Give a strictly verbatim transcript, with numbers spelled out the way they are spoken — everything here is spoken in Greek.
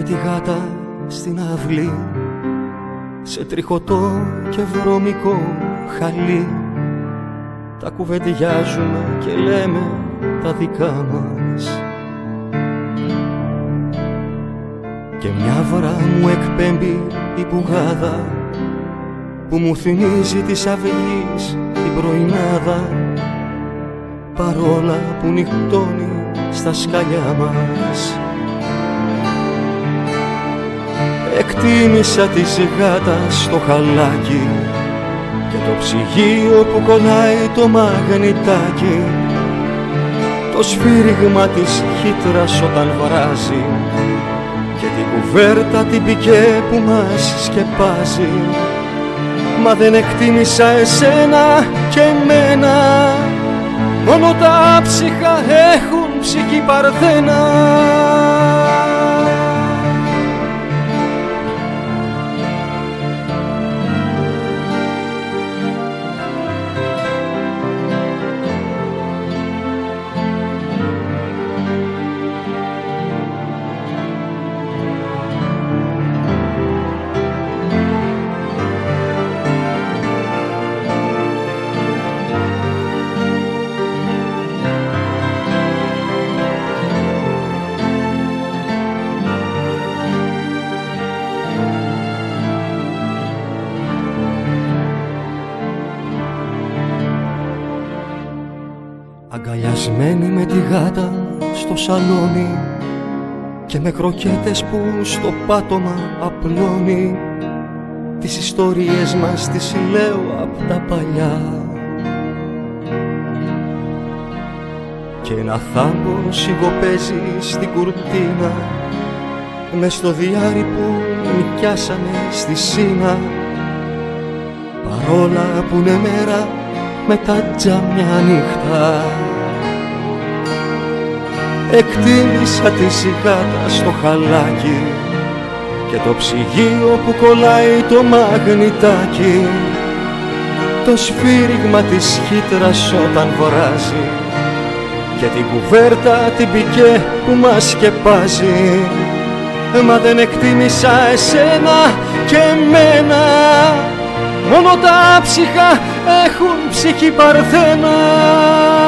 τη γάτα στην αυλή, σε τριχωτό και βρώμικο χαλί. Τα κουβεντιάζουμε και λέμε τα δικά μας. Και μια φορά μου εκπέμπει η πουγάδα που μου θυμίζει της αυγής την πρωινάδα, παρόλα που νυχτώνει στα σκαλιά μας. Εκτίμησα τη γάτα στο χαλάκι και το ψυγείο που κολλάει το μαγνητάκι, το σφύριγμα της χύτρας όταν βράζει και την κουβέρτα την πικέ που μας σκεπάζει. Μα δεν εκτίμησα εσένα και εμένα, μόνο τα ψυχα έχουν ψυχή παρθένα. Αγκαλιασμένη με τη γάτα στο σαλόνι και με κροκέτες που στο πάτωμα απλώνει, τις ιστορίες μας τις λέω απ' τα παλιά. Και ένα θάμπο σιγοπαίζει στην κουρτίνα μες στο διάρρη που νοικιάσαμε στη Σίνα, παρόλα που είναι μέρα με τα τζάμια νύχτα. Εκτίμησα τη γάτα στο χαλάκι και το ψυγείο που κολλάει το μαγνητάκι, το σφύριγμα της χύτρας όταν βράζει και την κουβέρτα την πικέ που μας σκεπάζει. Μα δεν εκτίμησα εσένα και εμένα, μόνο τα ψυχα έχουν ψυχή παρθένα.